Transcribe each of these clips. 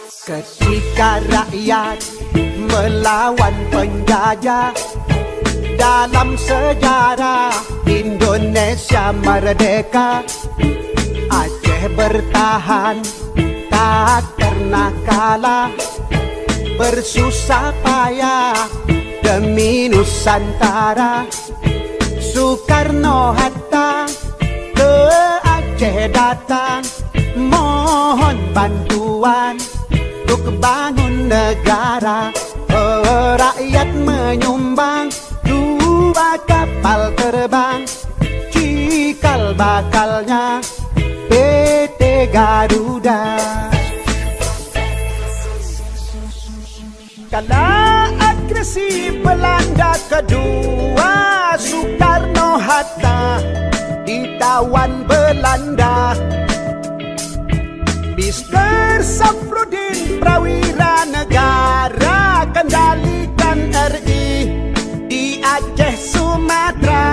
Ketika rakyat melawan penjajah, dalam sejarah Indonesia merdeka, Aceh bertahan tak pernah kalah, bersusah payah demi Nusantara. Soekarno-Hatta ke Aceh datang, mohon bantuan untuk bangun negara. Rakyat menyumbang 2 kapal terbang, cikal bakalnya PT Garuda. Kala agresi Belanda kedua, Soekarno-Hatta ditawan Belanda. Mr. Safrudin Prawira negara, kendalikan RI di Aceh Sumatera.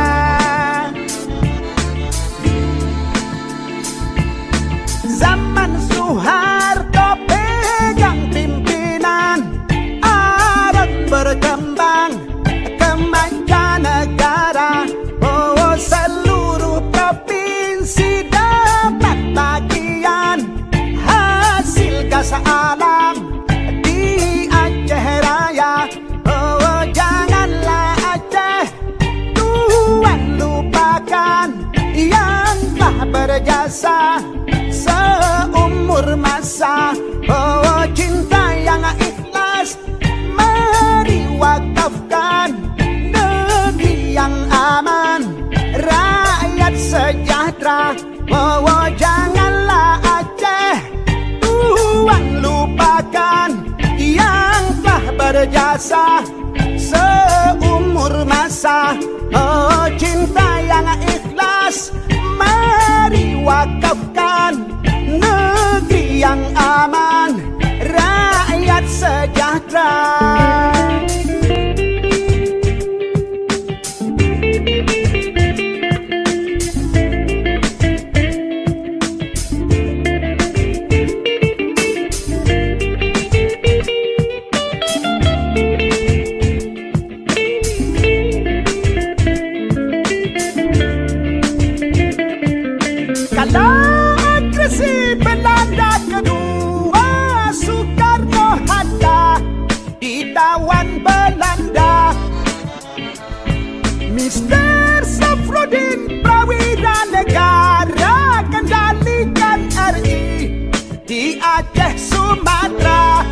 Zaman Soeharto pegang pimpinan, Aron berkembang ke mancanegara. Oh, seluruh provinsi dapat bagian hasil gas alam di Aceh Raya. Oh, janganlah Aceh Tuhan lupakan yang telah berjasa seumur masa. Oh, cinta yang ikhlas mari wakafkan, negeri yang aman, rakyat sejahtera. Oh, janganlah Aceh Tuhan lupakan yang telah berjasa seumur masa. Oh, cinta yang ikhlas mari wakafkan, negeri yang aman, rakyat sejahtera. Agresi Belanda kedua, Soekarno-Hatta ditawan Belanda. Mr. Safrudin Prawira negara, kendalikan RI di Aceh Sumatera.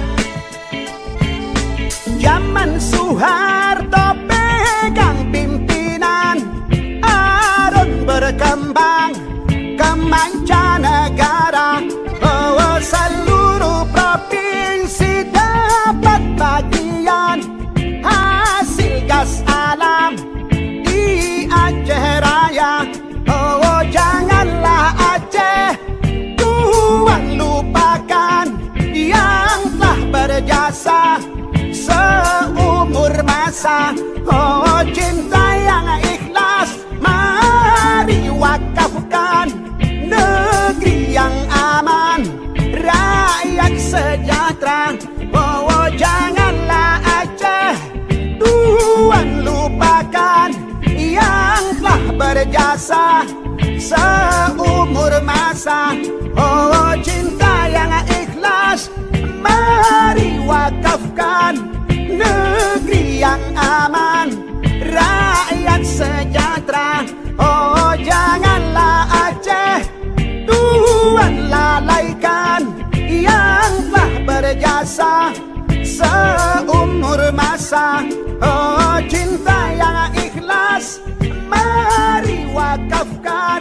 Zaman Soeharto pegang pimpinan, Aron berkembang ke mancanegara. Oh, seluruh provinsi dapat bagian hasil gas alam di Aceh Raya. Oh, janganlah Aceh Tuhan lupakan yang telah berjasa seumur masa. Oh, cinta yang ikhlas mari wakafkan, negeri yang aman, rakyat sejahtera. Oh, janganlah Aceh Tuhan lupakan yang telah berjasa seumur masa. Oh, cinta yang ikhlas mari wakafkan, negeri yang aman, rakyat sejahtera. Oh, janganlah Aceh Tuhan lalaikan yang telah berjasa seumur masa. Oh, cinta yang ikhlas mari wakafkan,